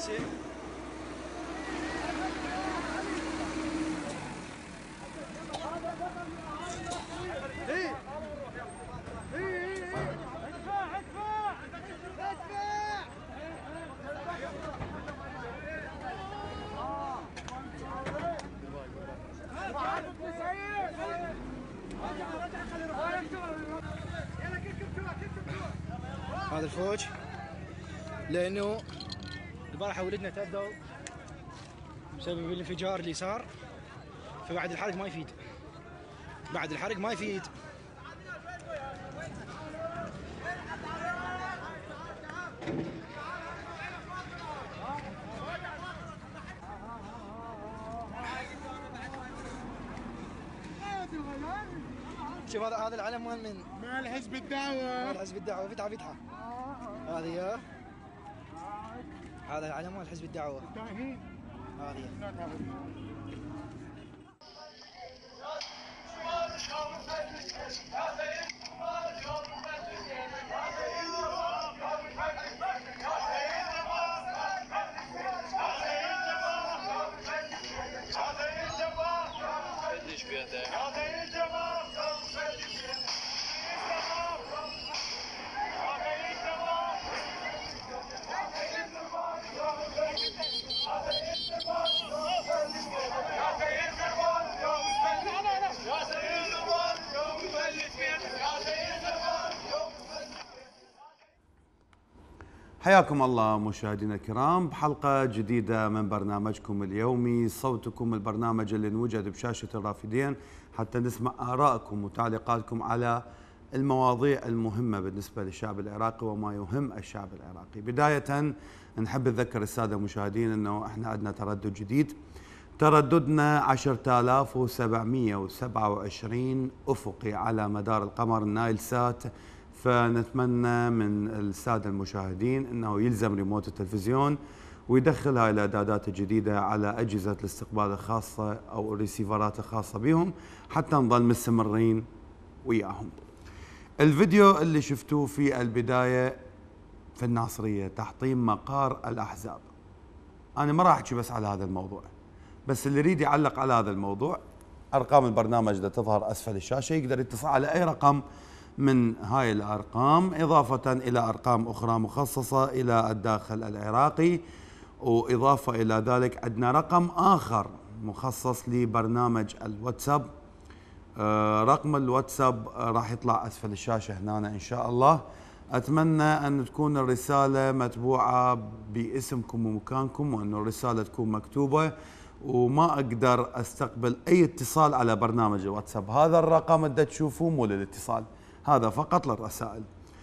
السيف. هذا الفوج لانه البارحه ولدنا تأذوا بسبب الانفجار اللي صار، فبعد الحرق ما يفيد، بعد الحرق ما يفيد. شوف هذا العلم مال من؟ مال حزب الدعوة. مال حزب الدعوة. فتحة فتحة. هذه هذا العلم مال حزب الدعوة. هذه حياكم الله مشاهدينا الكرام بحلقة جديدة من برنامجكم اليومي صوتكم، البرنامج اللي نوجد بشاشة الرافدين حتى نسمع آرائكم وتعليقاتكم على المواضيع المهمة بالنسبة للشعب العراقي وما يهم الشعب العراقي. بداية نحب نذكر السادة المشاهدين أنه احنا عندنا تردد جديد، ترددنا 10727 أفقي على مدار القمر النايل سات، فنتمنى من السادة المشاهدين أنه يلزم ريموت التلفزيون ويدخل هاي الإعدادات الجديدة على أجهزة الاستقبال الخاصة أو الريسيفرات الخاصة بهم حتى نظل مستمرين وياهم. الفيديو اللي شفتوه في البداية في الناصرية تحطيم مقار الأحزاب، أنا ما راح أحكي بس على هذا الموضوع، بس اللي يريد يعلق على هذا الموضوع أرقام البرنامج اللي تظهر أسفل الشاشة يقدر يتصل على أي رقم من هاي الأرقام، إضافة إلى أرقام أخرى مخصصة إلى الداخل العراقي، وإضافة إلى ذلك عندنا رقم آخر مخصص لبرنامج الواتساب. رقم الواتساب راح يطلع أسفل الشاشة هنا إن شاء الله. أتمنى أن تكون الرسالة متبوعة باسمكم ومكانكم، وأن الرسالة تكون مكتوبة، وما أقدر أستقبل أي اتصال على برنامج الواتساب. هذا الرقم اللي تشوفوه مو للاتصال، هذا فقط للرسائل.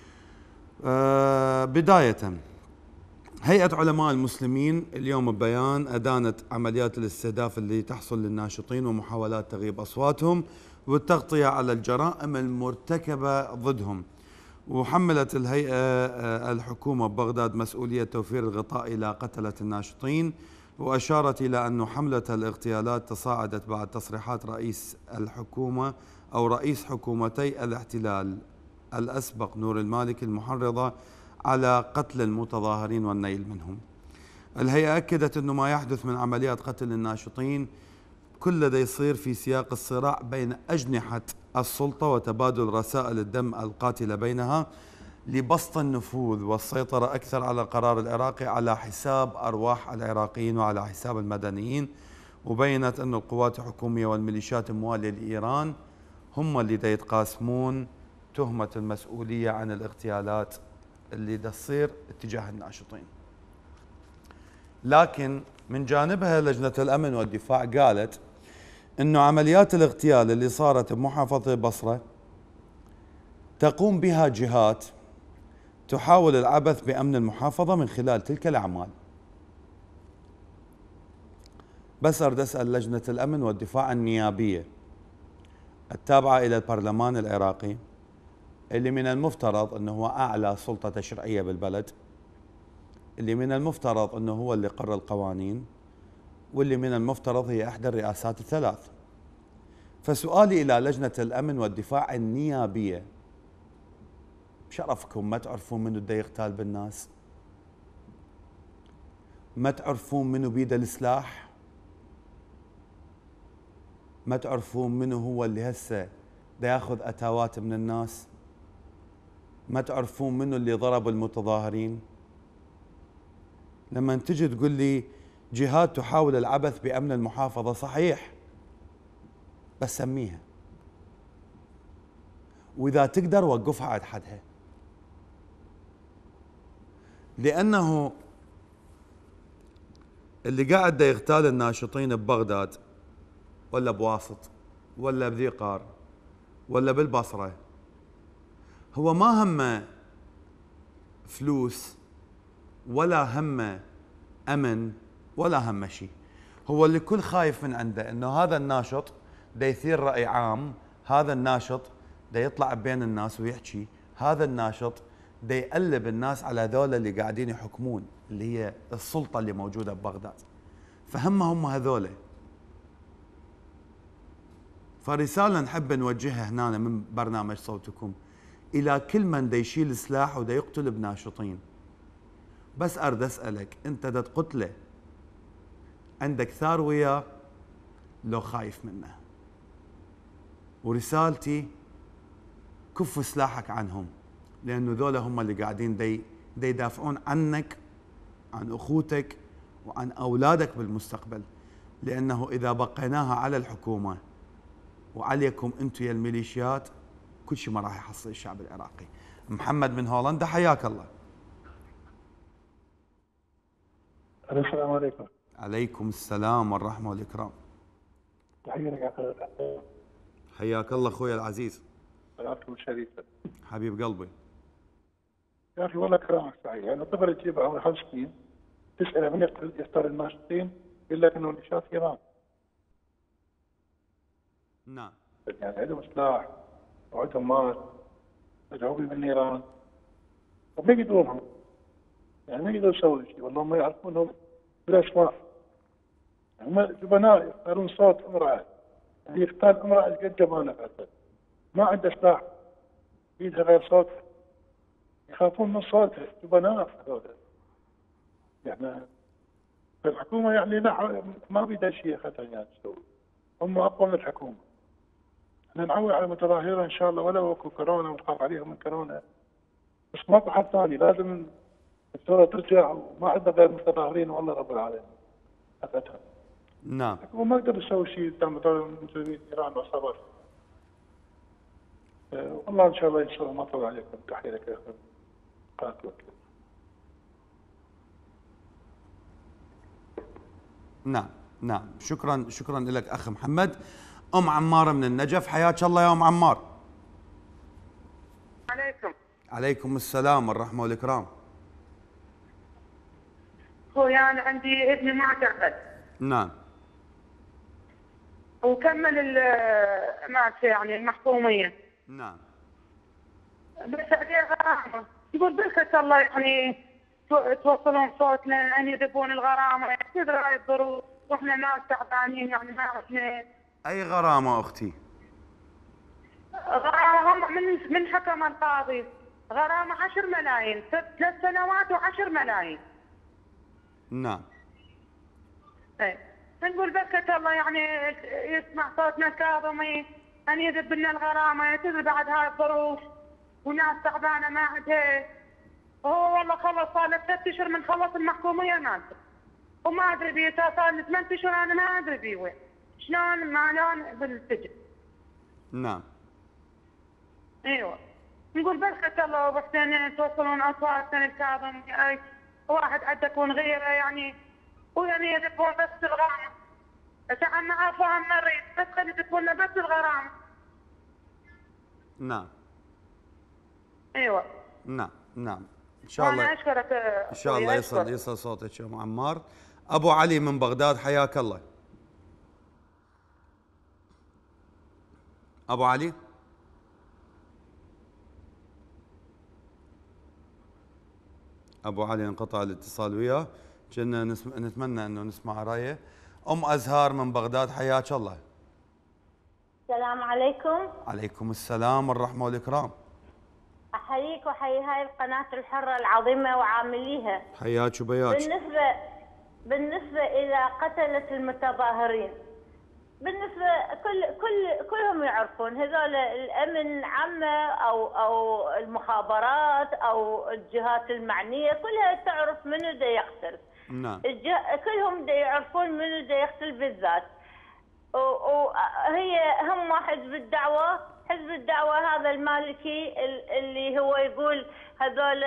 بداية هيئة علماء المسلمين اليوم ببيان أدانت عمليات الاستهداف اللي تحصل للناشطين ومحاولات تغييب أصواتهم والتغطية على الجرائم المرتكبة ضدهم. وحملت الهيئة الحكومة ببغداد مسؤولية توفير الغطاء إلى قتلة الناشطين، وأشارت إلى أن حملة الاغتيالات تصاعدت بعد تصريحات رئيس الحكومة أو رئيس حكومتي الاحتلال الأسبق نور المالكي المحرضة على قتل المتظاهرين والنيل منهم. الهيئة أكدت أنه ما يحدث من عمليات قتل الناشطين كل ده يصير في سياق الصراع بين أجنحة السلطة وتبادل رسائل الدم القاتلة بينها لبسط النفوذ والسيطرة أكثر على القرار العراقي على حساب أرواح العراقيين وعلى حساب المدنيين. وبينت أن القوات الحكومية والميليشيات الموالية لإيران هم اللي دا يتقاسمون تهمة المسؤولية عن الاغتيالات اللي دا تصير اتجاه الناشطين. لكن من جانبها لجنة الأمن والدفاع قالت أنه عمليات الاغتيال اللي صارت بمحافظة البصرة تقوم بها جهات تحاول العبث بأمن المحافظة من خلال تلك الأعمال. بس أريد أسأل لجنة الأمن والدفاع النيابية التابعة إلى البرلمان العراقي اللي من المفترض أنه هو أعلى سلطة تشريعية بالبلد، اللي من المفترض أنه هو اللي قرر القوانين، واللي من المفترض هي إحدى الرئاسات الثلاث. فسؤالي إلى لجنة الأمن والدفاع النيابية، بشرفكم ما تعرفون منو بده يغتال بالناس؟ ما تعرفون منو بيده السلاح؟ ما تعرفون منو هو اللي هسه دا ياخذ اتاوات من الناس؟ ما تعرفون منو اللي ضرب المتظاهرين؟ لما تجي تقول لي جهات تحاول العبث بأمن المحافظة، صحيح، بس سميها، وإذا تقدر وقفها عند حدها. لأنه اللي قاعد يغتال الناشطين ببغداد ولا بواسط ولا بذي قار ولا بالبصرة، هو ما همه فلوس ولا همه أمن ولا همه شيء. هو اللي كل خايف من عنده انه هذا الناشط دا يثير رأي عام، هذا الناشط دا يطلع بين الناس ويحكي، هذا الناشط دا يقلب الناس على ذولا اللي قاعدين يحكمون، اللي هي السلطة اللي موجودة ببغداد. فهم هذولا. فرسالة نحب نوجهها هنا من برنامج صوتكم إلى كل من دا يشيل سلاح ودا يقتل بناشطين. بس أرد أسألك، أنت دا تقتله عندك ثار وياه لو خايف منه؟ ورسالتي كف سلاحك عنهم، لأنه ذولا هم اللي قاعدين دي يدافعون عنك، عن أخوتك وعن أولادك بالمستقبل. لأنه إذا بقيناها على الحكومة وعليكم أنتم يا الميليشيات، كل شيء ما راح يحصل الشعب العراقي. محمد من هولندا، حياك الله. السلام عليكم. عليكم السلام والرحمة والإكرام. تحية لك يا أخي. حياك الله أخوي العزيز. حياكم الشريفة. حبيب قلبي. يا أخي والله كلامك صحيح، يعني طفل تجيب عمره 5 سنين تسأله من يختار الناشطين، يقول لك إنه ميليشيات إيران. نعم. يعني عندهم سلاح وعندهم مال مدعومين من إيران، وما يقدرون، يعني ما يقدروا يسووا شيء، والله ما يعرفونهم بالأسماء. هم جبناء يختارون صوت امرأة، اللي يختار امرأة قد جمالها أسد، ما عنده سلاح بيدها غير صوتها، يخافون من صوتها، جبناء هذول. يعني الحكومة يعني لا، ما بيدها شيء أخذها يعني تسوي، هم أقوى من الحكومة. احنا نعول على المتظاهرين إن شاء الله، ولو اكو كورونا ونخاف عليهم من كورونا، بس ماكو حل ثاني، لازم الثورة ترجع، وما عندنا غير المتظاهرين والله رب العالمين أخذها. نعم. وما قدر يسوي شيء قدام المسلمين ايران وعصابات. والله ان شاء الله ينصر. ما طول عليكم. تحيه لك يا اخي. قاتلك. نعم شكرا لك اخ محمد. ام عمار من النجف، حياك الله يا ام عمار. عليكم السلام والرحمه والاكرام. هو يعني عندي ابني معتقل. نعم. وكمل مالته يعني المحكومية. نعم. بس عليه غرامة، يقول بركة الله يعني توصلون صوتنا أن يذبون الغرامة، تدري هاي الظروف واحنا ناس تعبانين، يعني ما عرفنا. أي غرامة أختي؟ غرامة من حكم القاضي، غرامة 10 ملايين، 3 سنوات و10 ملايين. نعم. ايه نقول بركة الله يعني يسمع صوتنا الكاظمي أن يذب لنا الغرامة، تدري بعد هاي الظروف وناس تعبانة ما عندها. وهو والله خلص صار له 3 أشهر من خلص المحكومية مالته، وما أدري بيه، صار له 8 أشهر أنا ما أدري بيه وين، شلون ما لون بالسجن. نعم. ايوه نقول بركة الله ابو حسين توصلون اصواتنا الكاظم، اي واحد عندكم غيره يعني، ويعني يذبون بس الغرامة. ساعة ما عرفوها مريض، بس خلي تكون بس الغرامة. نعم. ايوه. نعم. ان شاء الله. انا اشكرك. ان شاء الله يصل صوتك يا ام عمار. ابو علي من بغداد، حياك الله. ابو علي. ابو علي انقطع الاتصال وياه، كنا نتمنى انه نسمع رايه. ام ازهار من بغداد، حياك الله. السلام عليكم. عليكم السلام والرحمه والاكرام. احييك واحيي هاي القناه الحره العظيمه وعامليها. حياك وبياك. بالنسبة إلى قتلة المتظاهرين، بالنسبة كلهم يعرفون، هذول الأمن العامة أو المخابرات أو الجهات المعنية كلها تعرف منو دا يقتل. نعم. كلهم دا يعرفون منو دا يقتل بالذات. وهي هم حزب الدعوة هذا المالكي اللي هو يقول هذول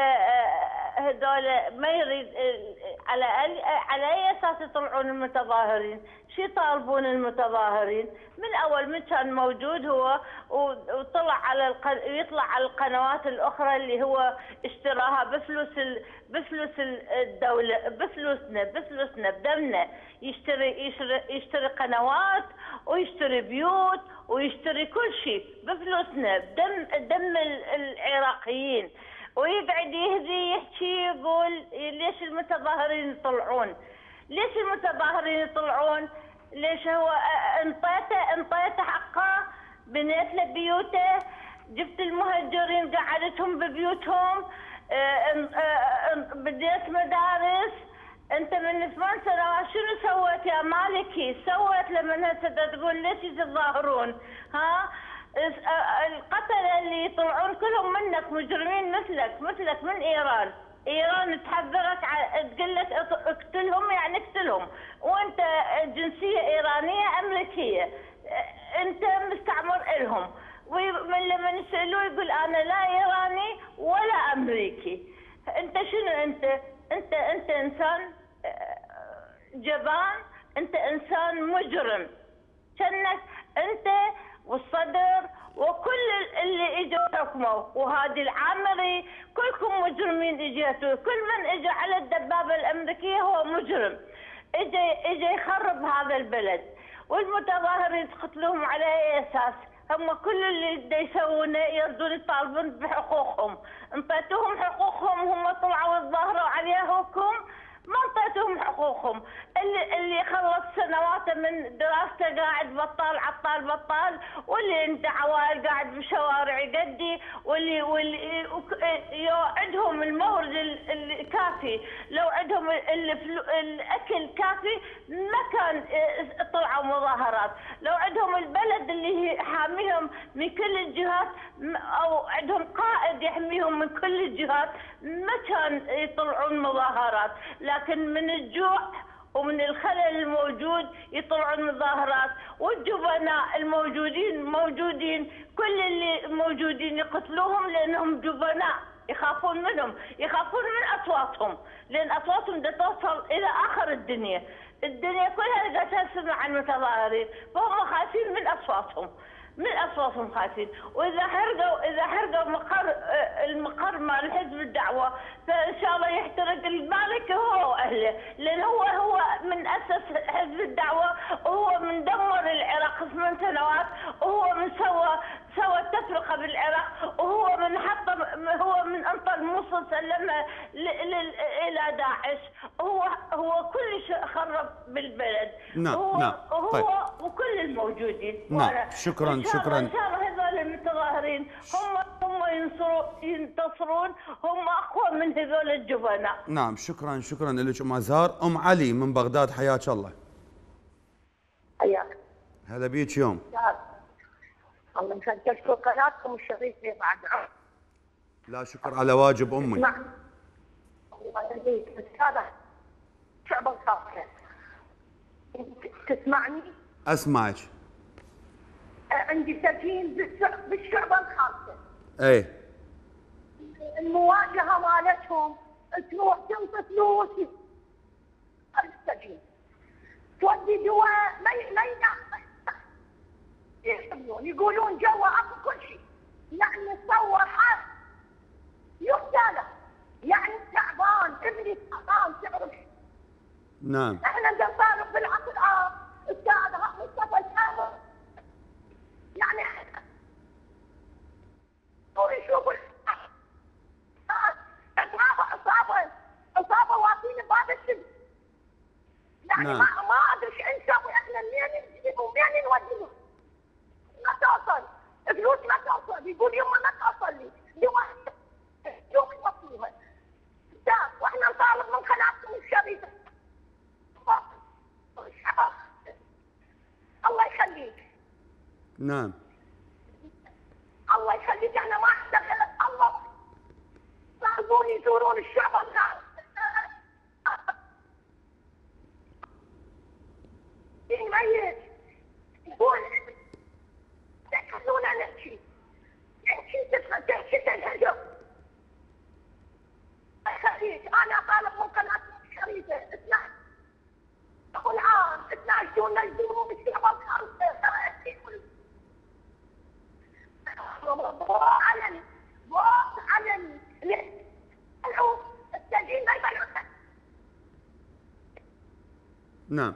ما يريد على اي اساس يطلعون المتظاهرين؟ شو يطالبون المتظاهرين؟ من اول من كان موجود هو وطلع يطلع على القنوات الاخرى اللي هو اشتراها بفلوس الدولة، بفلوسنا بدمنا، يشتري قنوات ويشتري بيوت ويشتري كل شيء بفلوسنا بدم العراقيين، ويقعد يهدي يحكي يقول ليش المتظاهرين يطلعون؟ ليش المتظاهرين يطلعون؟ ليش هو انطيته حقه، بنيت له بيوته، جبت المهجرين قعدتهم ببيوتهم، بديت مدارس. انت من 8 سنوات شنو سويت يا مالكي؟ سويت لما هسه تقول ليش يتظاهرون؟ ها؟ القتلة اللي يطلعون كلهم منك، مجرمين مثلك من ايران تحذرك تقول لك اقتلهم، يعني اقتلهم، وانت جنسية ايرانية امريكية، انت مستعمر الهم. ومن لما يسألوه يقول انا لا ايراني ولا امريكي. انت شنو انت انسان جبان، انت انسان مجرم، كأنك انت والصدر وكل اللي اجوا حكموا وهادي العامري كلكم مجرمين اجيتوا، كل من اجى على الدبابه الامريكيه هو مجرم، اجى يخرب هذا البلد. والمتظاهرين تقتلوهم على اي اساس؟ هم كل اللي يسوونه يردون يطالبون بحقوقهم، انطيتوهم حقوقهم، هم طلعوا يتظاهروا عليكم ما انطيتوهم حقوقهم. اللي خلص سنواته من دراسته قاعد بطال بطال، واللي عنده عوائل قاعد بالشوارع يقدي، واللي عندهم المورد الكافي، لو عندهم الاكل كافي ما كان طلعوا مظاهرات، لو عندهم البلد اللي حاميهم من كل الجهات او عندهم قائد يحميهم من كل الجهات ما كان يطلعون مظاهرات. لكن من الجوع ومن الخلل الموجود يطلعون مظاهرات، والجبناء الموجودين كل اللي موجودين يقتلوهم لانهم جبناء، يخافون منهم، يخافون من اصواتهم، لان اصواتهم توصل الى اخر الدنيا كلها قاعده تسمع عن المتظاهرين، فهم خايفين من اصواتهم خايفين. واذا حرقوا المقر مال حزب الدعوه، فان شاء الله يحترق المالك هو واهله، لان هو من اسس حزب الدعوه، وهو من دمر العراق 8 سنوات، وهو من سوى التفرقه بالعراق، وهو من انطى الموصل سلمها الى داعش، هو كل شيء خرب بالبلد. نعم. طيب. وكل الموجودين. نعم. شكرا. ان شاء الله هذول المتظاهرين هم ينتصرون، هم اقوى من هذول الجبناء. نعم. شكرا لك ام ازهار. ام علي من بغداد، حياك الله. حياك. هلا بيك يوم. الله يسجلكم قناتكم الشريفه بعد عمر. لا شكر على واجب امي. اسمع. الله يهديك استاذ شعب الخاصه. تسمعني؟ اسمعك. عندي سجين بالشعب الخاصه. اي. المواجهه مالتهم تروح تنطي فلوس السجين، تودي دواء ما يحبون، يقولون جوا اكو كل شيء، يعني تصور حال يقتل، يعني تعبان، ابني تعبان تعرف. نعم. احنا نطالب بالعقل استاذ مصطفى الحامر، يعني يشوفوا اصابه واقفين بباب السجن، يعني نعم. ما ادري ايش نسوي احنا، منين نجيبهم منين نوديهم؟ ما توصل فلوس، ما توصل، يقول يوم ما توصل لي يوم يوصلوها، واحنا نطالب من قناتكم الشريفه نعم. الله يخليك، انا ما اشتغل. الله يطالبون يزورون الشعب الخاص ميت، يقول تحسون نمشي تحشي تنهجم. خليك انا طالب من قناه الشريفه 12 عام 12 جون يزورون الشعب الخاص. علني علني ليه؟ السجين ما يبلغ. نعم.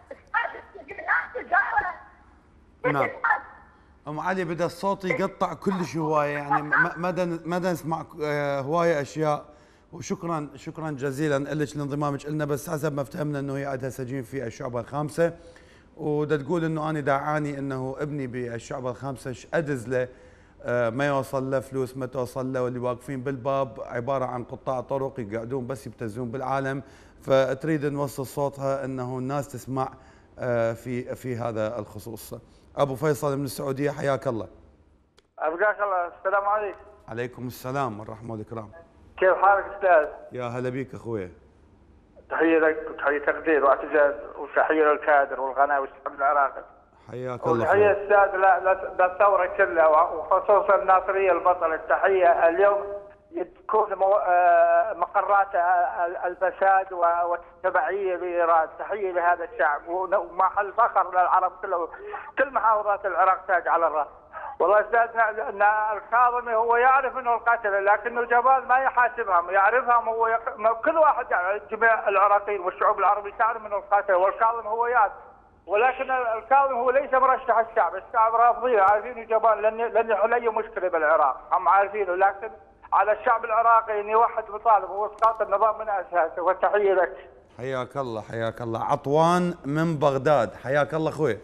نعم. ام علي بدا الصوت يقطع كلش هوايه، يعني ما نسمع هوايه اشياء. وشكرا جزيلا لك لانضمامك لنا، بس حسب ما فهمنا انه هي عندها سجين في الشعبه الخامسه، ودا تقول انه انا داعاني انه ابني بالشعبه الخامسه ادز له ما يوصل له فلوس، ما توصل له، واللي واقفين بالباب عباره عن قطاع طرق يقعدون بس يبتزون بالعالم، فتريد نوصل صوتها انه الناس تسمع في هذا الخصوص. ابو فيصل من السعوديه، حياك الله. ابقاك الله. السلام عليكم. عليكم السلام والرحمه والإكرام. كيف حالك استاذ؟ يا هلا بيك اخويا. تحيه لك وتحيه تقدير واعتزاز وتحيه للكادر والغناء والشعب العراقي. حياك الله. وتحيه استاذ للثوره كلها وخصوصا الناصريه البطل. التحيه اليوم تكون مقرات الفساد والتبعيه لايران. تحيه لهذا الشعب ومحل فخر للعرب كله. كل محافظات العراق تاج على الراس. والله استاذنا ان الكاظمي هو يعرف انه القتل، لكنه جمال ما يحاسبهم، يعرفهم هو كل واحد، يعني جميع العراقيين والشعوب العربيه تعرف انه القتل، والكاظمي هو يعرف. ولكن الكاظمي هو ليس مرشح الشعب رافضيه، عارفينه جبان لن يحل اي مشكله بالعراق، هم عارفينه، لكن على الشعب العراقي ان يوحد مطالب هو اسقاط النظام من اساسه. والتحيه لك. حياك الله. حياك الله. عطوان من بغداد، حياك الله اخوي.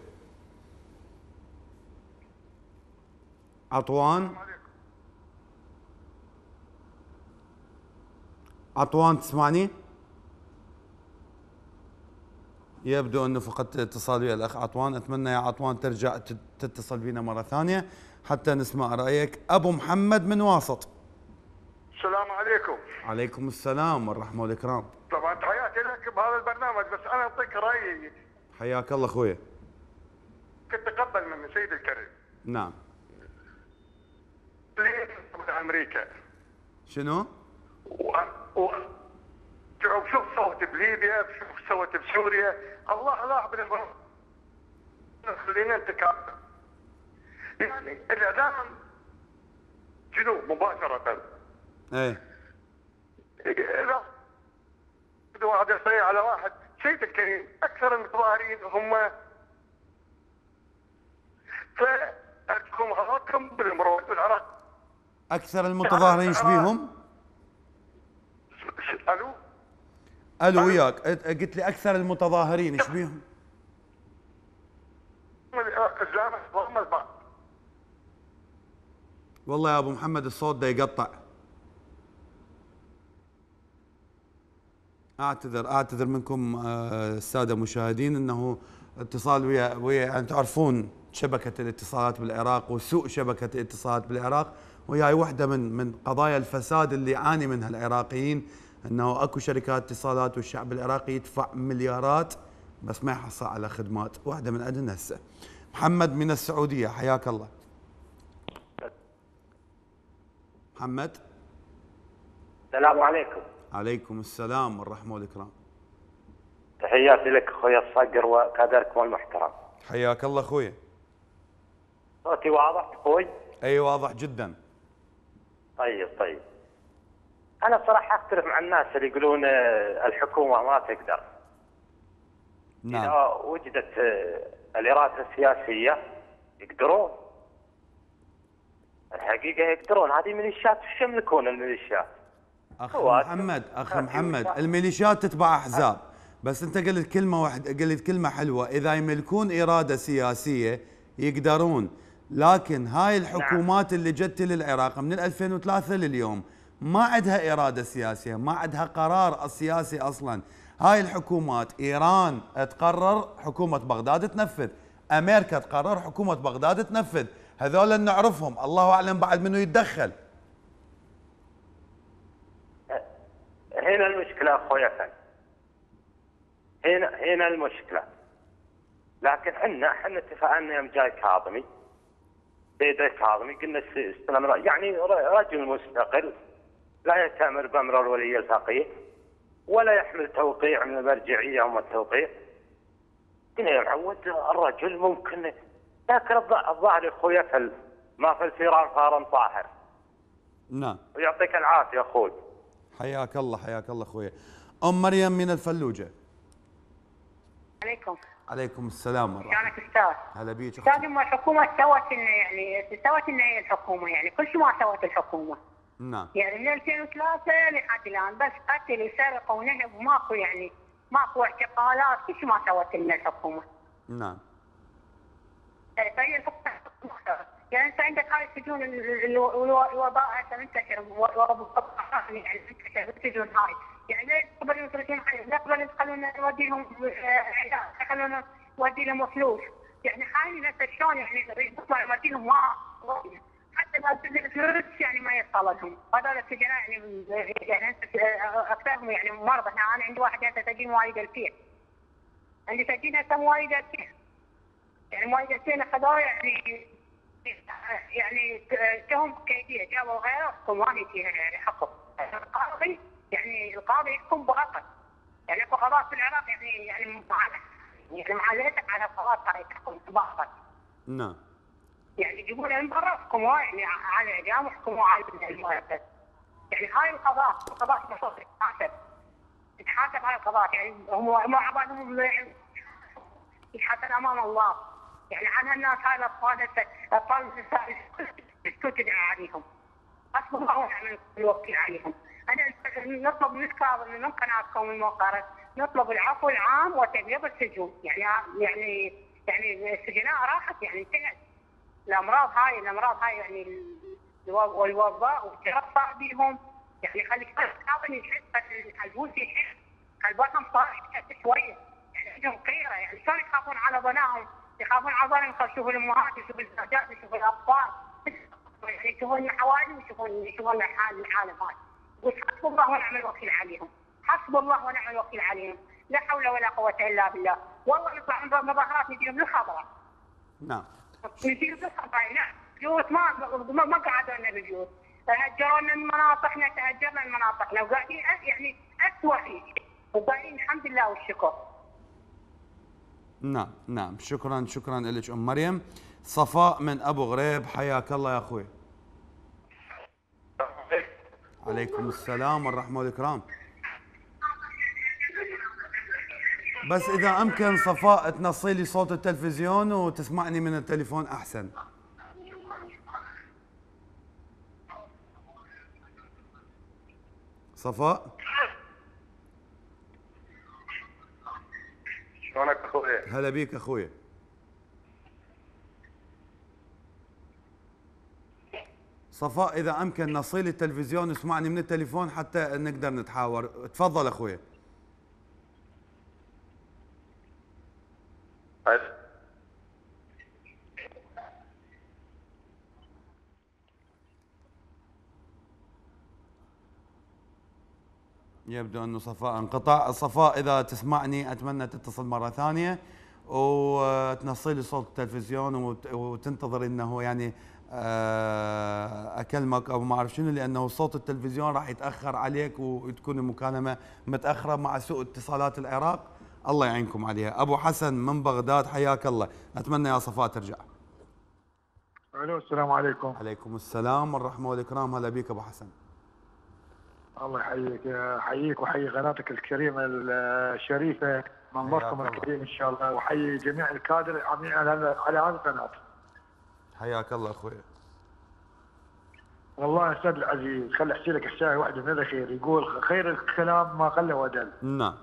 عطوان تسمعني؟ يبدو انه فقدت اتصال ويا الاخ عطوان. اتمنى يا عطوان ترجع تتصل بنا مره ثانيه حتى نسمع رايك. ابو محمد من واسط. السلام عليكم. عليكم السلام والرحمه والاكرام. طبعا تحياتي لك بهذا البرنامج، بس انا اعطيك رايي. حياك الله اخويا. كنت تقبل من سيد الكريم. نعم. ليه امريكا؟ شنو؟ شوف سوت بليبيا، شوف سوت بسوريا، الله لا يحب خلينا نتكلم. يعني الاعلام جنوب مباشره. ايه. اذا واحد يصيح على واحد، سيد الكريم اكثر المتظاهرين هم فأتكم غلطكم بالمرور بالعراق. اكثر المتظاهرين ايش بيهم؟ الو وياك، قلت لي اكثر المتظاهرين ايش بيهم؟ والله يا ابو محمد الصوت ده يقطع. اعتذر منكم الساده المشاهدين، انه اتصال ويا يعني تعرفون شبكه الاتصالات بالعراق وسوء شبكه الاتصالات بالعراق، وهي واحده من قضايا الفساد اللي يعاني منها العراقيين، انه اكو شركات اتصالات والشعب العراقي يدفع مليارات بس ما يحصل على خدمات، واحده من عندنا هسه. محمد من السعوديه، حياك الله. محمد. السلام عليكم. عليكم السلام والرحمه والاكرام. تحياتي لك اخوي الصقر وكادركم المحترم. حياك الله اخوي. صوتي واضح اخوي؟ اي واضح جدا. طيب. انا بصراحه اختلف مع الناس اللي يقولون الحكومه ما تقدر. نعم. اذا وجدت الاراده السياسيه يقدرون. الحقيقه يقدرون، هذه ميليشيات وش يملكون الميليشيات؟ اخ محمد الميليشيات تتبع احزاب، بس انت قلت كلمه واحده، قلت كلمه حلوه، اذا يملكون اراده سياسيه يقدرون، لكن هاي الحكومات اللي جت للعراق من 2003 لليوم ما عندها اراده سياسيه، ما عندها قرار السياسي اصلا. هاي الحكومات ايران تقرر، حكومه بغداد تنفذ، امريكا تقرر، حكومه بغداد تنفذ. هذول نعرفهم، الله اعلم بعد منه يتدخل. هنا المشكله اخوي فهد، هنا المشكله. لكن احنا اتفقنا يوم جاي كاظمي، سيد كاظمي، قلنا استلم يعني رجل مستقل لا يأتمر بأمر الولي الفقيه ولا يحمل توقيع من المرجعيه وما التوقيع. قلنا يا معود الرجل ممكن، لكن الظاهر اخوي ما في الفيران فارا طاهر. نعم. ويعطيك العافيه اخوي. حياك الله حياك الله اخوي. ام مريم من الفلوجه. عليكم. عليكم السلام ورحمه الله. شلونك استاذ؟ هلا بيك استاذ. الحكومه سوت لنا سوت لنا هي الحكومه كل شيء ما سوت الحكومه. نعم. من 2003 لحد الان بس قتل وسرقه ونهب وماكو ماكو اعتقالات، كل شيء ما سوت لنا الحكومه. نعم. فهي الحكومه انت عندك هاي السجون الوباء هسه منتشر منتشر السجون هاي، ليش قبل يتركون لا قبل يخلونا نوديهم يخلونا نودي لهم فلوس، حالي هسه شلون نطلع نودي لهم حتى ما تنزل فلوس ما يصل لهم. هذول السجناء اكثرهم مرضى. انا عندي واحد هسه سجين مواليد 2000، عندي سجين هسه مواليد 2000 مواليد 2000 اخذوه تهم كيديه جابوا غيره ما فيها حكم. القاضي القاضي يحكم بغلط، اكو قضاء في العراق معادلتك على القضاء ترى تحكم بغلط. نعم. يجيبون من برا يحكموا على الاعدام ويحكموا على المؤبد. هاي القضاء المفروض يتحاسب على القضاء، هم عبادهم يتحاسب امام الله. عن الناس هاي الاطفال النساء تدعى عليهم. حسب الله ونعم الوكيل عليهم. انا نطلب من الكاظم من قناتكم الموقره نطلب العفو العام وتغيير السجون. السجناء راحت انتهت. الامراض هاي والوباء والترفع بهم خليك الكاظم يحس، الجوز يحس، البطن صار شويه عندهم قيره. شلون يخافون على ظنائهم؟ يخافون على ظنهم، يشوفوا الامهات، يشوفوا الزوجات، يشوفوا الاطفال، يشوفون حوادث، يشوفون العالم هاي. حسب الله ونعم الوكيل عليهم، حسب الله ونعم الوكيل عليهم، لا حول ولا قوه الا بالله. والله نطلع مظاهرات نجيب للخضراء. نعم. نجيب للخضراء. لا بيوت ما قعدوا لنا بالبيوت، هجرونا من مناطقنا، تهجرنا من مناطقنا وقاعدين اسوء شيء وقاعدين الحمد لله والشكر. نعم شكرا لك ام مريم. صفاء من ابو غريب، حياك الله يا اخوي. عليكم السلام والرحمه والاكرام. بس اذا امكن صفاء تنصي لي صوت التلفزيون وتسمعني من التليفون احسن. صفاء. شلونك اخوي؟ هلا بيك اخوي. صفاء اذا امكن نصيلي التلفزيون واسمعني من التليفون حتى نقدر نتحاور. تفضل اخوي. يبدو انه صفاء انقطع. صفاء اذا تسمعني اتمنى تتصل مره ثانيه وتنصي لي صوت التلفزيون وتنتظر انه اكلمك او ما اعرف شنو، لانه صوت التلفزيون راح يتاخر عليك وتكون المكالمه متاخره مع سوء اتصالات العراق. الله يعينكم عليها. ابو حسن من بغداد، حياك الله. اتمنى يا صفاء ترجع. الو السلام عليكم. عليكم السلام والرحمه والاكرام. هلا بيك ابو حسن. الله يحييك، احييك واحيي قناتك الكريمه الشريفه، منظركم الكريم ان شاء الله، واحيي جميع الكادر العاملين على هذه القناه. حياك الله اخوي. والله استاذ العزيز خلي احكي لك الشاي واحده من الخير، يقول خير الكلام ما قل ودل. نعم.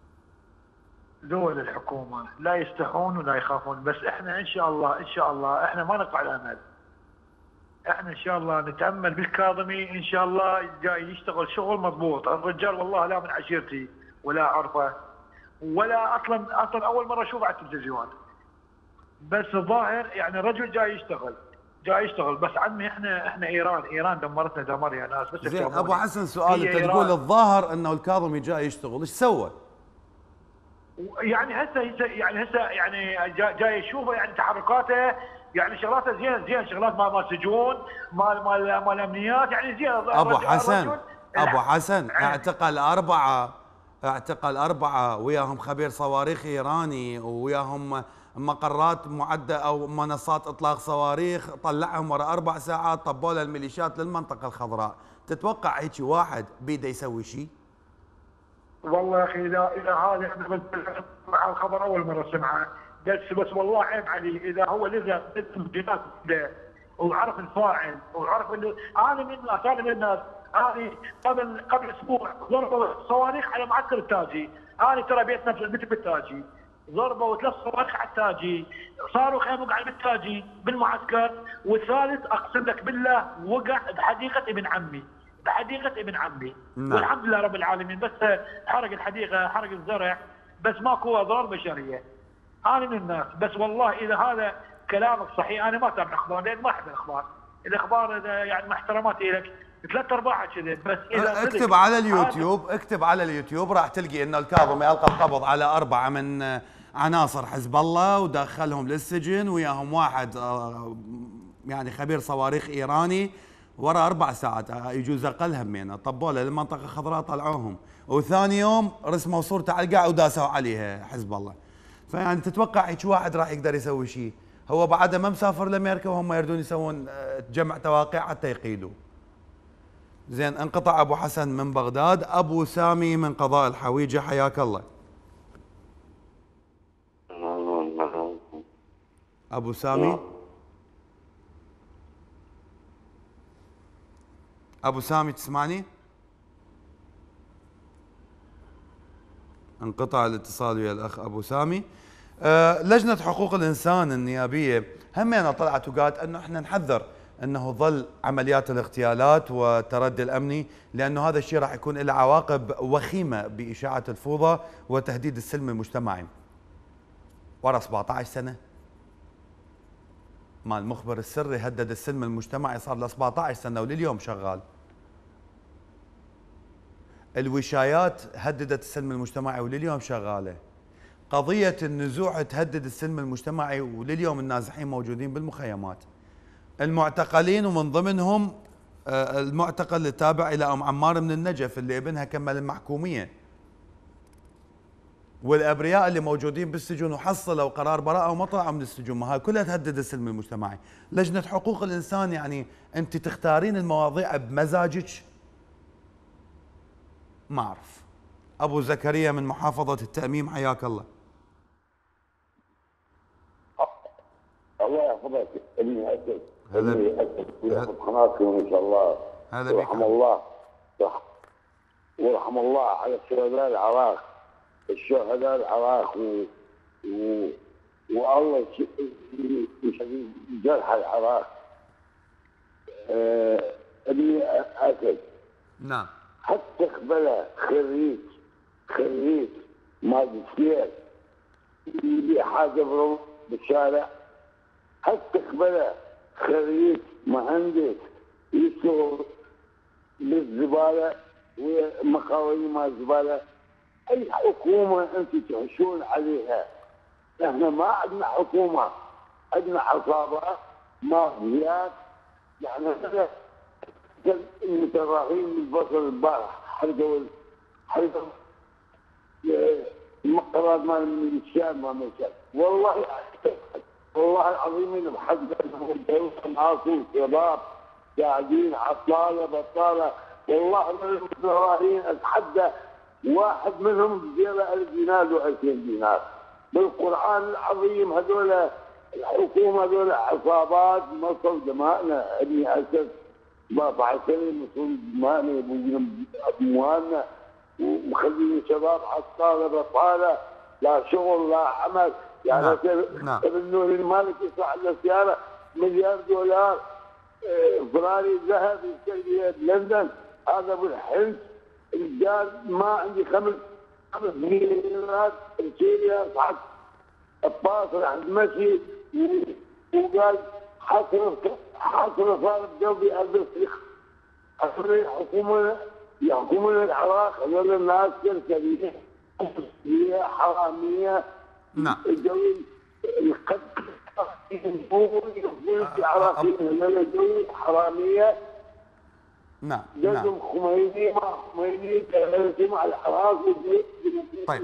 دول الحكومه لا يستحون ولا يخافون، بس احنا ان شاء الله احنا ما نقطع الامل. احنا ان شاء الله نتامل بالكاظمي ان شاء الله جاي يشتغل شغل مضبوط. الرجال والله لا من عشيرتي ولا اعرفه ولا اصلا اول مره اشوفه على التلفزيون. بس الظاهر يعني الرجل جاي يشتغل بس عمي احنا ايران دمرتنا دمار يا ناس. بس زين ابو حسن سؤال، انت تقول الظاهر انه الكاظمي جاي يشتغل، ايش سوى؟ يعني هسه يعني جاي يشوفه يعني تحركاته يعني شغلاته زين شغلات مال سجون مال امنيات يعني زين. ابو حسن اعتقل أربعة وياهم خبير صواريخ ايراني وياهم مقرات معدة او منصات اطلاق صواريخ، طلعهم ورا 4 ساعات طبوا له الميليشيات للمنطقة الخضراء. تتوقع هيك واحد بيده يسوي شيء؟ والله يا اخي اذا هذا احنا مع الخبر اول مره سمعه، بس والله عيب عليه اذا هو لزق الجنات وعرف الفاعل وعرف انه انا من الناس هذه قبل اسبوع ضربوا صواريخ على معسكر التاجي. انا ترى بيتنا مثل بالتاجي، ضربوا 3 صواريخ على التاجي، صاروا خيموا قاعد بالتاجي بالمعسكر، والثالث اقسم لك بالله وقع بحديقه ابن عمي. نعم. والحمد لله رب العالمين، بس حرق الحديقه حرق الزرع، بس ماكو اضرار بشريه. انا من الناس، بس والله اذا هذا كلامك صحيح انا ما اتابع اخبار لان ما احب الاخبار يعني مع احتراماتي لك 3/4 كذا. بس اذا اكتب على اليوتيوب راح تلقي انه الكاظمي القى القبض على 4 من عناصر حزب الله ودخلهم للسجن وياهم واحد يعني خبير صواريخ ايراني ورا 4 ساعات، يجوز اقل همينه طبوا له للمنطقه الخضراء طلعوهم، وثاني يوم رسموا صورته على القاع وداسوا عليها حزب الله. فيعني تتوقع هيك واحد راح يقدر يسوي شيء؟ هو بعده ما مسافر لامريكا وهم يردون يسوون جمع تواقيع حتى يقيدوا. زين انقطع ابو حسن من بغداد. ابو سامي من قضاء الحويجه، حياك الله. ابو سامي، ابو سامي تسمعني؟ انقطع الاتصال ويا الاخ ابو سامي. لجنه حقوق الانسان النيابيه همينه طلعت وقالت انه احنا نحذر انه ظل عمليات الاغتيالات والتردي الامني، لانه هذا الشيء راح يكون له عواقب وخيمه باشاعه الفوضى وتهديد السلم المجتمعي. ورا 17 سنه مال المخبر السري هدد السلم المجتمعي، صار له 17 سنه ولليوم شغال. الوشايات هددت السلم المجتمعي ولليوم شغاله. قضيه النزوع تهدد السلم المجتمعي ولليوم النازحين موجودين بالمخيمات. المعتقلين ومن ضمنهم المعتقل التابع الى ام عمار من النجف اللي ابنها كمل المحكوميه، والابرياء اللي موجودين بالسجن وحصلوا قرار براءه وما طلعوا من السجون. ما هاي كلها تهدد السلم المجتمعي. لجنه حقوق الانسان يعني انت تختارين المواضيع بمزاجك؟ ما اعرف. ابو زكريا من محافظه التأميم، حياك الله. الله يحفظك ابني اسد. ويحفظ قناتكم ان شاء الله. هلا بك. ورحم الله على شهداء العراق، والله يشفي جرح العراق. ابني اسد. نعم. حتى قبله خريج ماجستير يبي حاجه بالشارع، حتى قبله خريج مهندس يشتغل بالزباله ومقاولين مال الزباله. اي حكومه انت تحشون عليها؟ احنا ما عندنا حكومه، عندنا عصابات مافيات. يعني المتراهين بالبصر البارح حرقوا المقرات مال الميليشيات ما مشت. والله العظيم انه بحد معاكم شباب قاعدين عطاله بطاله. والله من المتراهين اتحدى واحد منهم بزياده 1000 دينار و2000 دينار. بالقران العظيم هذول الحكومه هذول عصابات مصر دمائنا. ابني اسد 14 سنه مصر دمائنا اموالنا ومخلين شباب عطاله بطاله لا شغل لا عمل. يعني ابن نور المالك يطلع له سياره $1,000,000 فراري ذهب يشتري بلندن. هذا بالحنس الرجال ما عندي 5 مليونات الشيء يصعد الباص راح مشي وقال حصر صار الجوبي البسيخ. يحكمون العراق هذول الناس كرسليه حراميه. نعم. الجوي العراقيين هذول الجوي حراميه. نعم. جزم خميني مع خميني مع العراق. طيب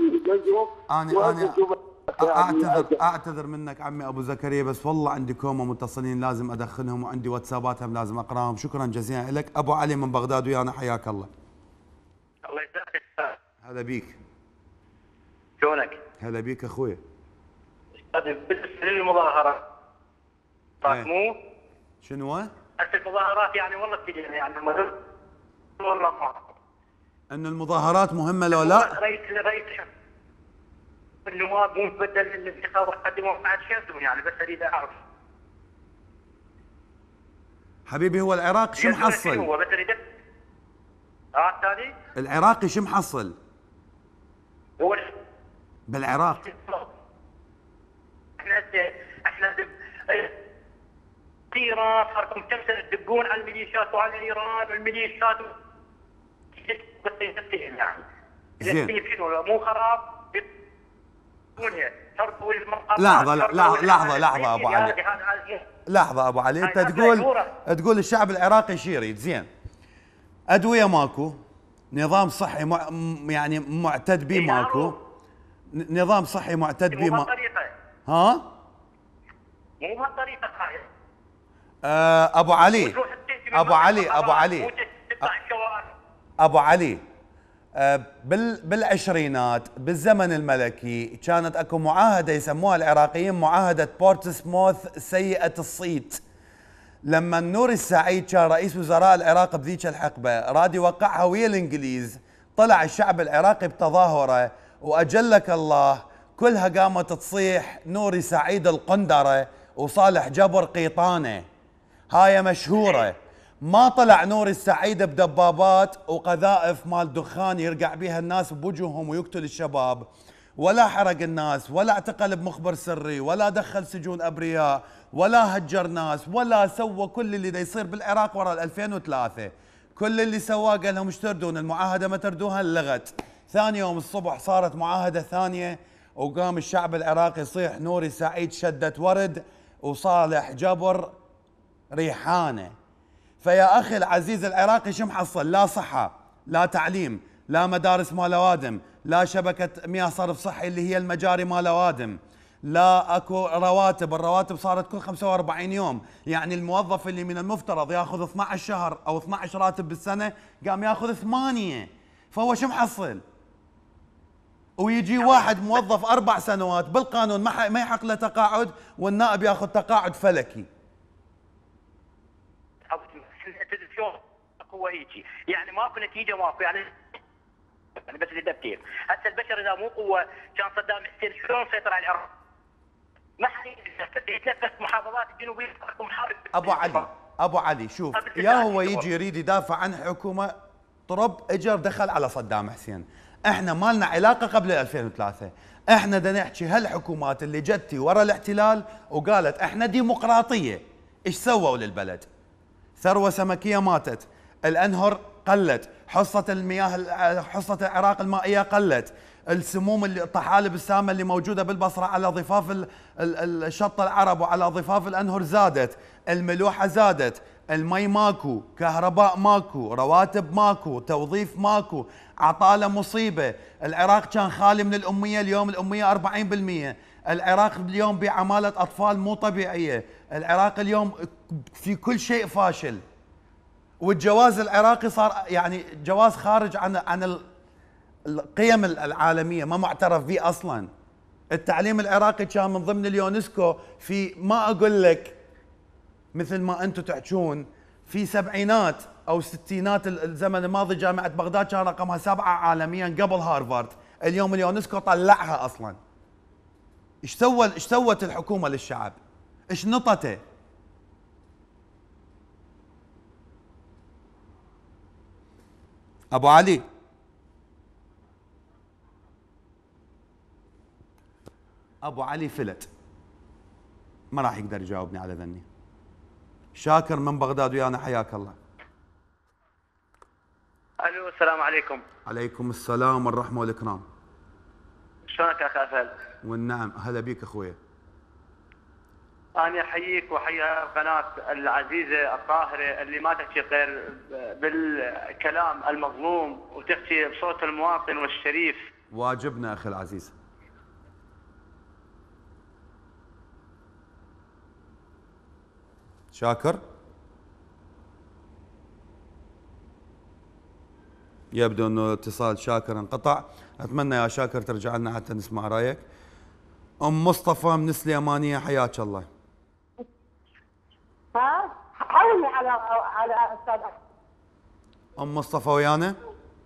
انا اعتذر منك عمي ابو زكريا، بس والله عندي كومه متصلين لازم ادخلهم، وعندي واتساباتهم لازم اقراهم. شكرا جزيلا لك ابو علي من بغداد ويانا، حياك الله. الله يسعدك. هلا بيك. شلونك؟ هلا بيك اخوي. بالنسبه للمظاهرات مو شنو؟ المظاهرات يعني والله تجينا يعني والله ما ان المظاهرات مهمه لو لا؟ رئيس النواب مو بدل الانتخاب وقدموا بعد شو يعني، بس اريد اعرف حبيبي هو العراق شو محصل؟ هو بس اريد ثاني العراقي شو محصل؟ هو بالعراق احنا ايران صاركم كم سنه تدقون على الميليشيات وعلى ايران والميليشيات بس يعني زين مو خراب لحظه ابو علي، لحظه ابو علي، انت تقول الشعب العراقي شو يريد؟ زين ادويه ماكو، نظام صحي يعني معتد به ماكو، نظام صحي معتد به مو ها؟ مو بهالطريقه هاي. ابو علي ابو علي بالعشرينات بالزمن الملكي كانت اكو معاهده يسموها العراقيين معاهده بورتسموث سيئه الصيت. لما نوري السعيد كان رئيس وزراء العراق بذيك الحقبه راد يوقعها ويا الانجليز، طلع الشعب العراقي بتظاهره واجلك الله كلها قامت تصيح نوري سعيد القندره وصالح جبر قيطانه. هاي مشهوره. ما طلع نور السعيد بدبابات وقذائف مال دخان يرقع بيها الناس بوجههم ويقتل الشباب، ولا حرق الناس، ولا اعتقل بمخبر سري، ولا دخل سجون ابرياء، ولا هجر ناس، ولا سوى كل اللي دا يصير بالعراق ورا 2003. كل اللي سواه قال لهم ايش تردون؟ المعاهده ما تردوها لغت. ثاني يوم الصبح صارت معاهده ثانيه وقام الشعب العراقي يصيح نوري سعيد شدة ورد وصالح جبر ريحانه. فيا اخي العزيز العراقي شو محصل؟ لا صحه، لا تعليم، لا مدارس مال اوادم، لا شبكه مياه صرف صحي اللي هي المجاري مال اوادم، لا اكو رواتب، الرواتب صارت كل 45 يوم، يعني الموظف اللي من المفترض ياخذ 12 شهر او 12 راتب بالسنه قام ياخذ 8. فهو شو محصل؟ ويجي واحد موظف 4 سنوات بالقانون ما يحق له تقاعد، والنائب ياخذ تقاعد فلكي. هو هيجي يعني ماكو نتيجه ماكو يعني بس للتفكير. هسه البشر اذا مو قوه كان صدام حسين شلون سيطر على العراق؟ ما حد يتنفس محافظات الجنوبيه محارب. ابو علي شوف، يا هو يجي يريد يدافع عن حكومه طرب اجر دخل على صدام حسين. احنا ما لنا علاقه قبل 2003. احنا بدنا نحكي هالحكومات اللي جتي ورا الاحتلال وقالت احنا ديمقراطيه، ايش سووا للبلد؟ ثروه سمكيه ماتت، الانهر قلت، حصه المياه حصه العراق المائيه قلت، السموم اللي الطحالب السامه اللي موجوده بالبصره على ضفاف الشط العرب وعلى ضفاف الانهر زادت، الملوحه زادت، المي ماكو، كهرباء ماكو، رواتب ماكو، توظيف ماكو، عطاله مصيبه، العراق كان خالي من الاميه، اليوم الاميه 40%، العراق اليوم بعماله اطفال مو طبيعيه، العراق اليوم في كل شيء فاشل. والجواز العراقي صار يعني جواز خارج عن القيم العالميه، ما معترف به اصلا. التعليم العراقي كان من ضمن اليونسكو في، ما اقول لك مثل ما انتم تحجون، في سبعينات او ستينات الزمن الماضي جامعه بغداد كان رقمها 7 عالميا قبل هارفارد، اليوم اليونسكو طلعها اصلا. ايش سوت الحكومه للشعب؟ ايش نطته؟ ابو علي ابو علي فلت. ما راح يقدر يجاوبني على ذني. شاكر من بغداد ويانا، حياك الله. الو السلام عليكم. عليكم السلام والرحمه والاكرام. شلونك اخ اسهل؟ والنعم، هلا بيك اخويا. انا احييك واحيي القناه العزيزه الطاهره اللي ما تحكي غير بالكلام المظلوم وتحكي بصوت المواطن والشريف. واجبنا اخي العزيز. شاكر، يبدو انه اتصال شاكر انقطع. اتمنى يا شاكر ترجع لنا حتى نسمع رايك. ام مصطفى من السليمانيه، حياك الله. ها حولني على استاذ. ام مصطفى ويانا؟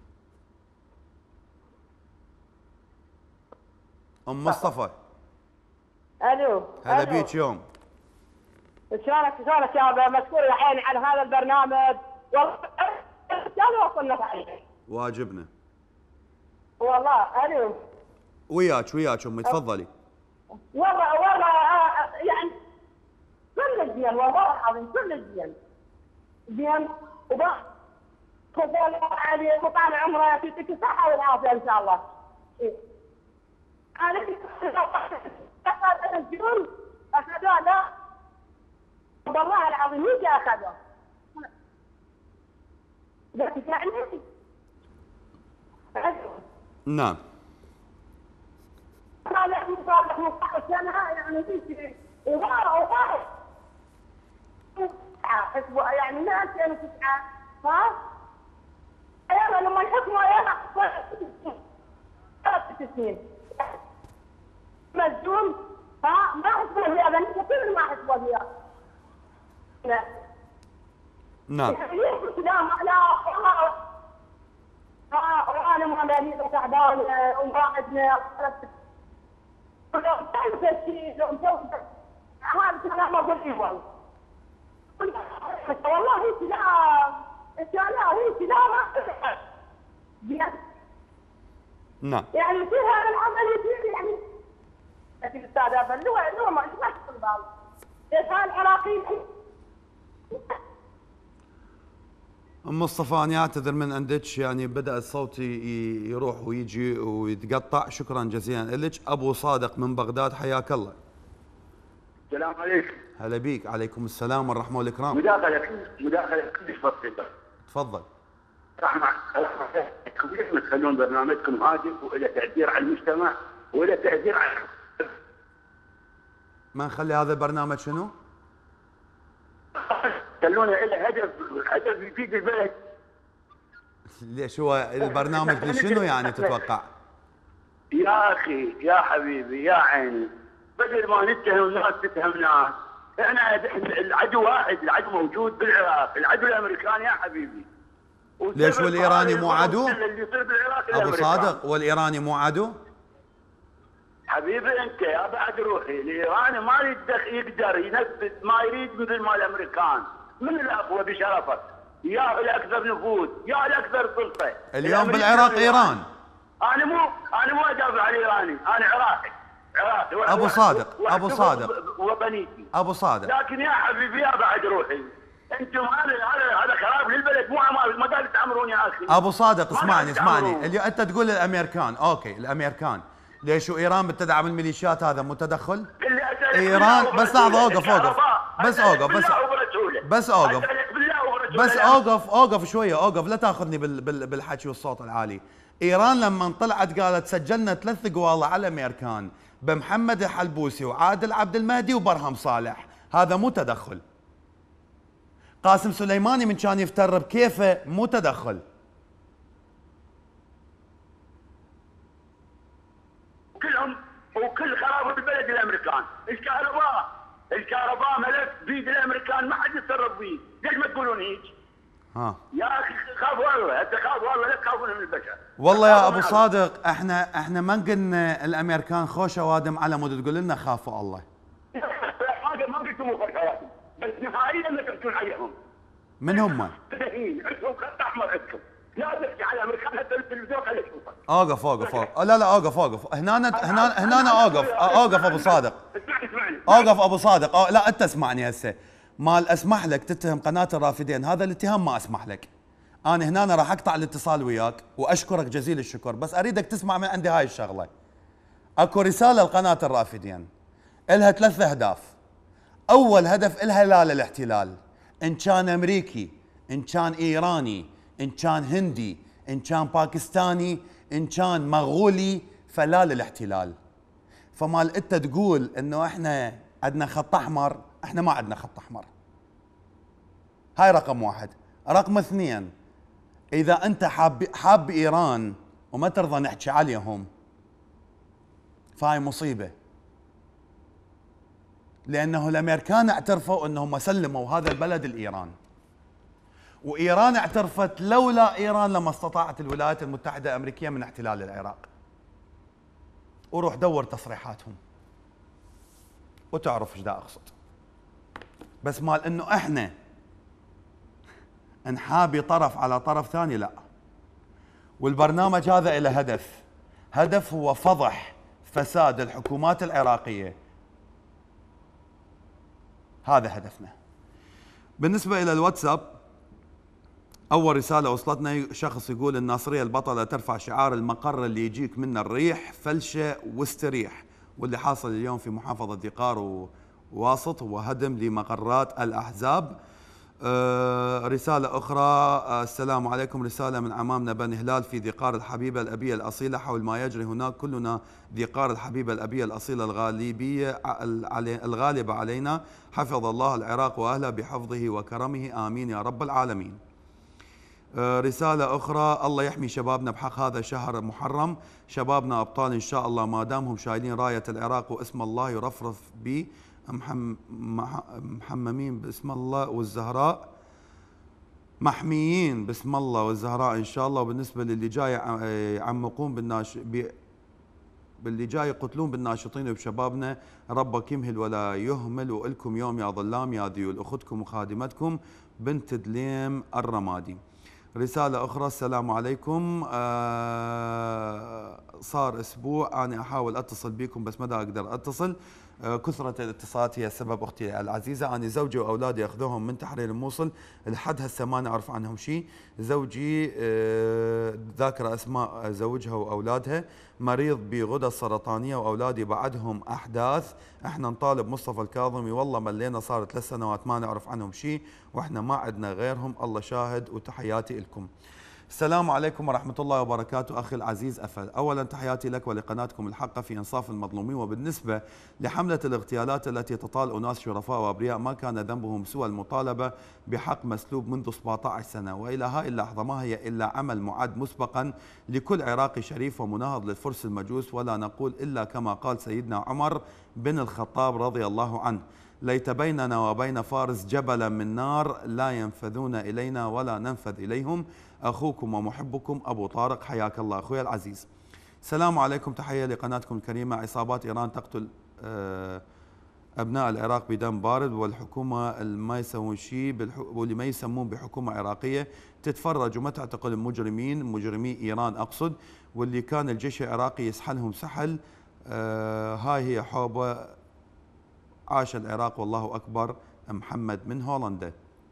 ام مصطفى. الو. هلا بيك يوم. شلونك يا مشكور يا عيني على هذا البرنامج. والله شلون وصلنا عليه؟ واجبنا. والله الو. وياك امي، تفضلي. والله يعني كل زين والله العظيم كل زين وبقى عليه وطال عمره يعطيك الصحه والعافيه ان شاء الله. انا الجنون اخذوه. لا والله العظيم يجي اخذوه. بس يعني نعم. صالح 15 سنه يعني يجي وغار اسبوع يعني من 2009. ها؟ ايام لما الحكموا ايام 3 سنين مسجون. ها ما حسبوا فيها بني كل ما حسبوا فيها. لا نعم. لا وانا مريضه تعبانه ومراقدنا لو تعرف شيء لو مسوي هذا كلام ما اقول والله. والله هيك لا هيك لا نعم. يعني يصير هذا العمل يصير يعني لكن الاستاذ اللي ما تدخل بعض. ليش العراقيين ام مصطفى انا اعتذر من عندك، يعني بدا الصوت يروح ويجي ويتقطع. شكرا جزيلا لك. ابو صادق من بغداد، حياك الله. السلام عليكم. هلا بيك. عليكم السلام والرحمه والاكرام. مداخله كلش بسيطه. تفضل. رحمة تخلون برنامجكم هادف وله تاثير على المجتمع وله تاثير على ما نخلي هذا البرنامج شنو؟ خلونه له هدف يفيد البلد. ليش هو البرنامج لشنو يعني تتوقع؟ يا اخي يا حبيبي يا عيني، بدل ما نتهم ناس تتهم ناس، احنا العدو واحد، العدو موجود بالعراق، العدو الامريكاني يا حبيبي. ليش والايراني مو عدو؟ اللي يصير بالعراق ابو صادق والايراني مو عدو؟ حبيبي انت يا بعد روحي، الايراني ما يقدر ينفذ ما يريد مثل ما الامريكان، من الاقوى بشرفك، يا الاكثر نفوذ، يا الاكثر سلطه. اليوم بالعراق ايران. انا مو ادافع عن الايراني، انا عراقي. ابو صادق وطنيتي. ابو صادق. لكن يا حبيبي يا بعد روحي، انتم هذا خراب للبلد، مو ما قال تعمرون يا اخي. ابو صادق اسمعني اللي انت تقول الامريكان، اوكي الامريكان، ليش ايران بتدعم الميليشيات؟ هذا مو تدخل؟ ايران بس لحظه، اوقف شويه، اوقف لا تاخذني بالحكي والصوت العالي. ايران لما طلعت قالت سجلنا 3 قواله على الامريكان بمحمد الحلبوسي وعادل عبد المهدي وبرهم صالح، هذا مو تدخل. قاسم سليماني من كان يفتر بكيفه، مو تدخل. كلهم وكل خراب البلد الامريكان. الكهرباء ملف بيد الامريكان، ما حد يتصرف فيه، ليش ما تقولون هيك؟ يا اخي خافوا الله، انت خافوا الله، لا تخافون من البشر. والله يا ابو صادق احنا ما قلنا الامريكان خوش اوادم على مود تقول لنا خافوا الله. ما قلتوا مو خوش اوادم، بس نهائيا ما تحكون عليهم. من هم؟ عندهم خط احمر عندكم، لا تحكي على الامريكان حتى بالتلفزيون خلي يشوفك. اوقف لا اوقف هنا اوقف ابو صادق. اسمعني اوقف ابو صادق. لا انت اسمعني هسه. مال اسمح لك تتهم قناه الرافدين، هذا الاتهام ما اسمح لك. انا هنا راح اقطع الاتصال وياك واشكرك جزيل الشكر، بس اريدك تسمع من عندي هاي الشغله. اكو رساله لقناه الرافدين الها 3 اهداف. اول هدف الها لا للاحتلال، ان كان امريكي، ان كان ايراني، ان كان هندي، ان كان باكستاني، ان كان مغولي، فلا للاحتلال. فمال انت تقول انه احنا عندنا خط احمر، احنا ما عندنا خط احمر. هاي رقم 1. رقم 2، اذا انت حاب ايران وما ترضى نحكي عليهم فهاي مصيبه. لانه الامريكان اعترفوا انهم سلموا هذا البلد لايران. وايران اعترفت لولا ايران لما استطاعت الولايات المتحده الامريكيه من احتلال العراق. وروح دور تصريحاتهم وتعرف ايش دا اقصد. بس مال انه احنا نحابي طرف على طرف ثاني لا. والبرنامج هذا له هدف هو فضح فساد الحكومات العراقيه. هذا هدفنا. بالنسبه الى الواتساب، اول رساله وصلتنا شخص يقول الناصريه البطله ترفع شعار المقر اللي يجيك منه الريح فلشه واستريح، واللي حاصل اليوم في محافظه ذقار وواسط هو هدم لمقرات الاحزاب. رسالة أخرى، السلام عليكم، رسالة من عمامنا بني هلال في ذقار الحبيبة الأبية الأصيلة حول ما يجري هناك. كلنا ذقار الحبيبة الأبية الأصيلة الغالبة علينا. حفظ الله العراق وأهله بحفظه وكرمه، آمين يا رب العالمين. رسالة أخرى، الله يحمي شبابنا بحق هذا شهر محرم. شبابنا أبطال إن شاء الله ما دامهم شايلين راية العراق واسم الله يرفرف به، محممين باسم الله والزهراء، محميين باسم الله والزهراء ان شاء الله. وبالنسبه للي جاي يعمقون باللي جاي يقتلون بالناشطين وبشبابنا، ربك يمهل ولا يهمل، والكم يوم يا ظلام يا ذيول. اختكم وخادمتكم بنت دليم الرمادي. رسالة أخرى، السلام عليكم، صار أسبوع أنا أحاول أتصل بكم بس ما أقدر أتصل. كثرة الاتصالات هي السبب أختي العزيزة. أنا زوجي وأولادي أخذوهم من تحرير الموصل لحد هسه ما نعرف عنهم شيء. زوجي ذاكرة أسماء زوجها وأولادها، مريض بغدة سرطانية، وأولادي بعدهم أحداث. احنا نطالب مصطفى الكاظمي، والله ملينا صار 3 سنوات ما نعرف عنهم شيء واحنا ما عندنا غيرهم، الله شاهد. وتحياتي لكم. السلام عليكم ورحمة الله وبركاته. أخي العزيز أفل، أولا تحياتي لك ولقناتكم الحق في إنصاف المظلومين. وبالنسبة لحملة الاغتيالات التي تطال أناس شرفاء وأبرياء ما كان ذنبهم سوى المطالبة بحق مسلوب منذ 17 سنة، وإلى هاي اللحظة ما هي إلا عمل معد مسبقا لكل عراقي شريف ومناهض للفرس المجوس. ولا نقول إلا كما قال سيدنا عمر بن الخطاب رضي الله عنه: ليت بيننا وبين فارس جبلا من نار لا ينفذون إلينا ولا ننفذ إليهم. أخوكم ومحبكم أبو طارق، حياك الله أخوي العزيز. السلام عليكم، تحية لقناتكم الكريمة. عصابات إيران تقتل أبناء العراق بدم بارد، والحكومة اللي ما يسوون شيء واللي ما يسمون بحكومة عراقية تتفرج وما تعتقل المجرمين، مجرمي إيران أقصد، واللي كان الجيش العراقي يسحلهم سحل. هاي هي حوبة، عاش العراق والله أكبر. محمد من هولندا.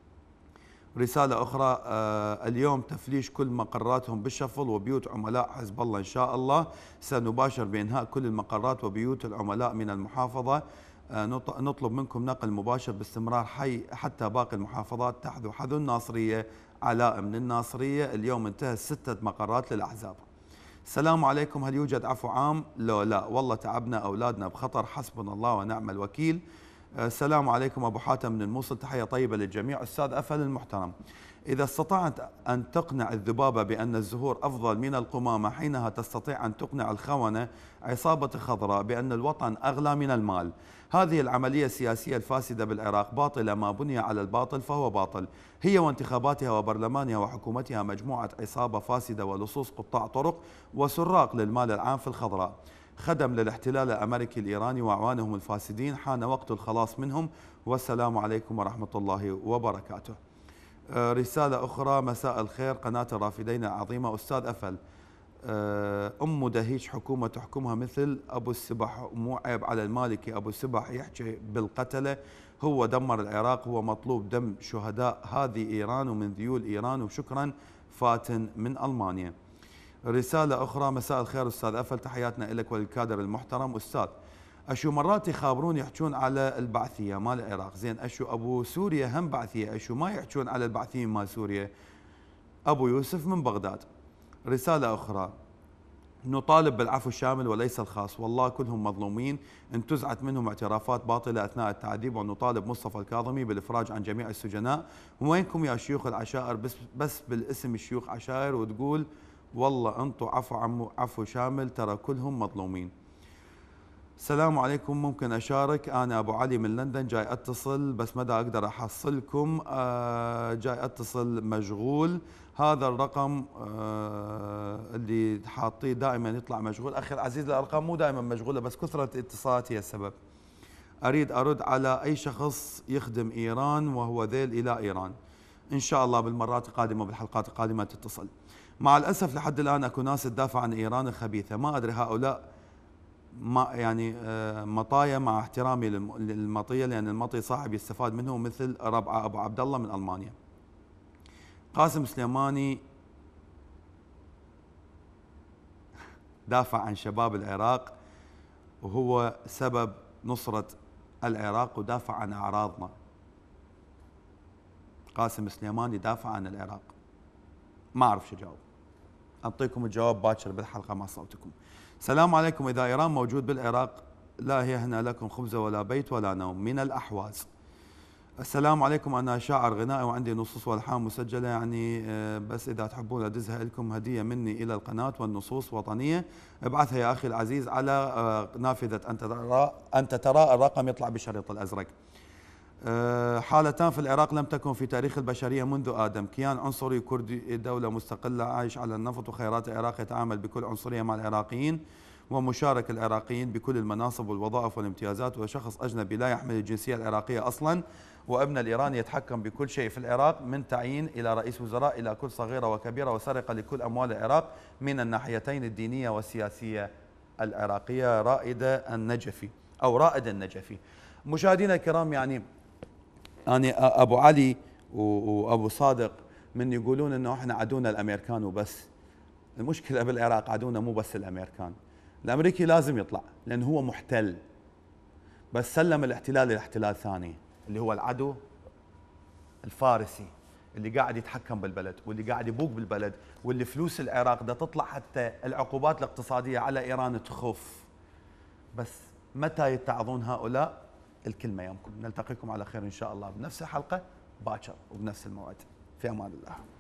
رسالة أخرى، اليوم تفليش كل مقراتهم بالشفل وبيوت عملاء حزب الله إن شاء الله. سنباشر بإنهاء كل المقرات وبيوت العملاء من المحافظة. نطلب منكم نقل مباشر باستمرار حتى باقي المحافظات تحذو حذو الناصرية. علاء من الناصرية. اليوم انتهت 6 مقرات للأحزاب. السلام عليكم، هل يوجد عفو عام؟ لا والله تعبنا، أولادنا بخطر، حسبنا الله ونعم الوكيل. السلام عليكم، أبو حاتم من الموصل، تحية طيبة للجميع. أستاذ أفل المحترم، إذا استطعت أن تقنع الذبابة بأن الزهور أفضل من القمامة، حينها تستطيع أن تقنع الخونة عصابة خضراء بأن الوطن أغلى من المال. هذه العملية السياسية الفاسدة بالعراق باطلة، ما بني على الباطل فهو باطل. هي وانتخاباتها وبرلمانها وحكومتها مجموعة عصابة فاسدة ولصوص قطاع طرق وسراق للمال العام في الخضراء، خدم للاحتلال الأمريكي الإيراني وأعوانهم الفاسدين. حان وقت الخلاص منهم، والسلام عليكم ورحمة الله وبركاته. رسالة أخرى، مساء الخير قناة الرافدين العظيمة. أستاذ أفل، أم دهيش حكومة تحكمها مثل أبو السبح، مو عيب على المالكي أبو السبح يحكي بالقتلة. هو دمر العراق، هو مطلوب دم شهداء هذه إيران ومن ذيول إيران. وشكرا فاتن من ألمانيا. رسالة أخرى: مساء الخير أستاذ أفل، تحياتنا لك وللكادر المحترم. أستاذ أشو مرات يخابرون يحجون على البعثية مال العراق، زين أشو أبو سوريا هم بعثية، أشو ما يحجون على البعثيين مال سوريا؟ أبو يوسف من بغداد. رسالة أخرى: نطالب بالعفو الشامل وليس الخاص، والله كلهم مظلومين، انتزعت منهم اعترافات باطلة أثناء التعذيب، ونطالب مصطفى الكاظمي بالإفراج عن جميع السجناء. وينكم يا شيوخ العشائر؟ بس بالاسم الشيوخ عشائر وتقول والله انطوا عفو شامل، ترى كلهم مظلومين. السلام عليكم، ممكن أشارك؟ أنا أبو علي من لندن، جاي أتصل بس مدى أقدر أحصلكم، جاي أتصل مشغول. هذا الرقم اللي حاطيه دائما يطلع مشغول. أخي العزيز الأرقام مو دائما مشغولة، بس كثرة الاتصالات هي السبب. أريد أرد على أي شخص يخدم إيران وهو ذيل إلى إيران. إن شاء الله بالمرات القادمة بالحلقات القادمة تتصل. مع الأسف لحد الآن أكو ناس تدافع عن إيران الخبيثة، ما أدري هؤلاء ما يعني مطايا، مع احترامي للمطية، لأن المطي صاحب يستفاد منه، مثل ربعة أبو عبد الله من ألمانيا. قاسم سليماني دافع عن شباب العراق وهو سبب نصرة العراق، ودافع عن أعراضنا. قاسم سليماني دافع عن العراق، ما أعرف شو جاوب، أعطيكم الجواب باكر بالحلقة مع صوتكم. السلام عليكم، إذا إيران موجود بالعراق لا هي هنا لكم خبز ولا بيت ولا نوم. من الأحواز. السلام عليكم، أنا شاعر غنائي وعندي نصوص والحان مسجلة، يعني بس إذا تحبون أدزها لكم هدية مني إلى القناة، والنصوص وطنية. ابعثها يا أخي العزيز على نافذة أنت ترى الرقم يطلع بالشريط الأزرق. حالتان في العراق لم تكن في تاريخ البشرية منذ آدم: كيان عنصري كردي، دولة مستقلة عايش على النفط وخيرات العراق، يتعامل بكل عنصرية مع العراقيين ومشارك العراقيين بكل المناصب والوظائف والامتيازات، وشخص أجنبي لا يحمل الجنسية العراقية أصلا، وابن الإيراني يتحكم بكل شيء في العراق، من تعيين إلى رئيس وزراء إلى كل صغيرة وكبيرة، وسرقة لكل أموال العراق من الناحيتين الدينية والسياسية العراقية. رائد النجفي. مشاهدينا الكرام، يعني أنا أبو علي وأبو صادق من يقولون أنه إحنا عدونا الأمريكان وبس. المشكلة بالعراق عدونا مو بس الأمريكان، الأمريكي لازم يطلع لأن هو محتل، بس سلم الاحتلال لاحتلال ثاني اللي هو العدو الفارسي اللي قاعد يتحكم بالبلد واللي قاعد يبوق بالبلد، واللي فلوس العراق دا تطلع، حتى العقوبات الاقتصادية على إيران تخف. بس متى يتعظون هؤلاء؟ الكلمة يومكم. نلتقيكم على خير إن شاء الله بنفس الحلقة باكر وبنفس الموعد. في أمان الله.